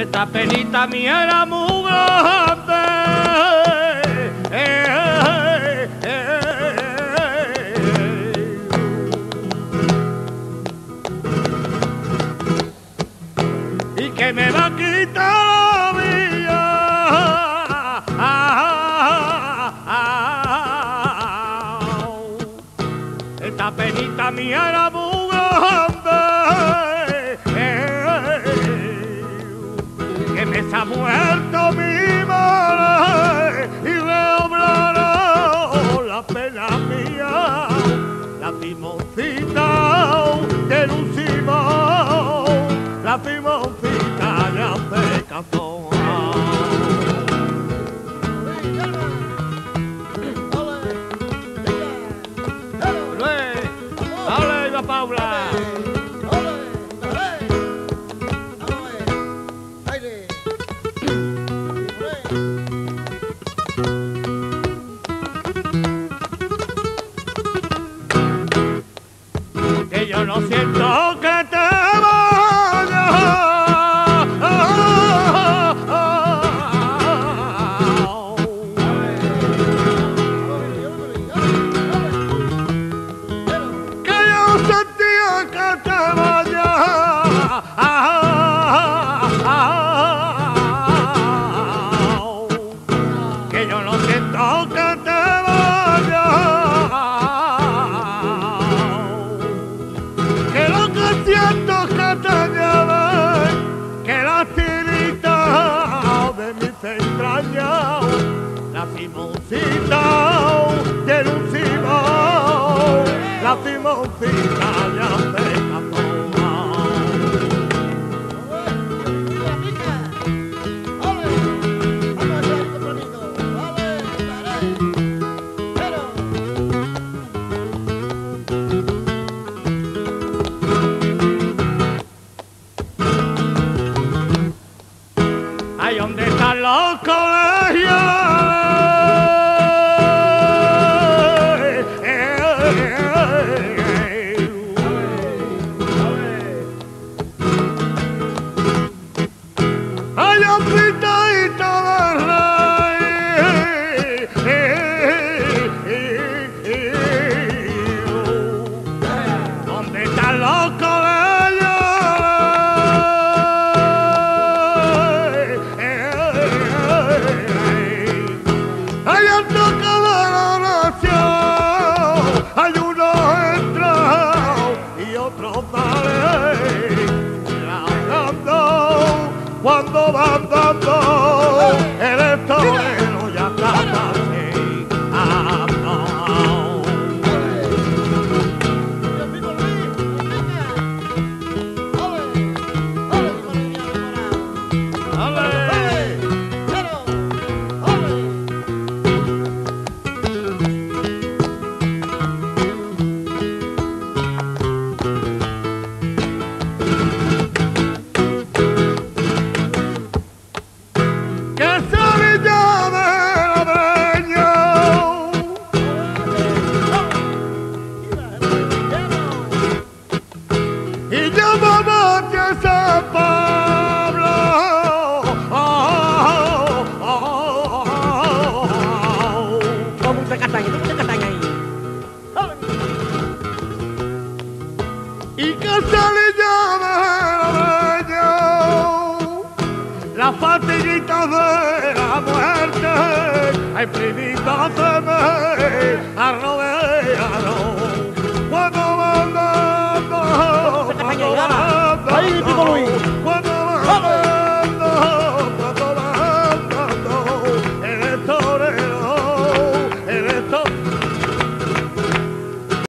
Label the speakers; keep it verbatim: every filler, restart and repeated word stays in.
Speaker 1: esta penita mía era muy grande. Eh, eh, eh, eh. Y que me va a quitar la vida. Ah, ah, ah, ah. Esta penita mía era muy grande. Que me se ha muerto mi madre y me obraron la pena mía, la Simoncita de Lucimo, la Simoncita ya se casó. ¡Ole, Iba Paula! Que yo no siento que te vayas. Que yo sentía que te vayas. Que yo no siento que te vayas. Siento que te lleven, que la tirita de mis entrañas, la Simoncita de Lucimo, la Simoncita ya se casó. Ahí donde están los colegios, hay un pintadito de rey, donde están los colegios. Hay otro que va la oración, hay uno entra y otro sale, andando, cuando van dando, el estorero ya está así, ando. Y llamamos a San Pablo. Oh, oh, oh, oh.
Speaker 2: Todo mundo castaña, todo mundo castaña ahí.
Speaker 1: Y que se le llama la fatiguita de la muerte. Ay, primita de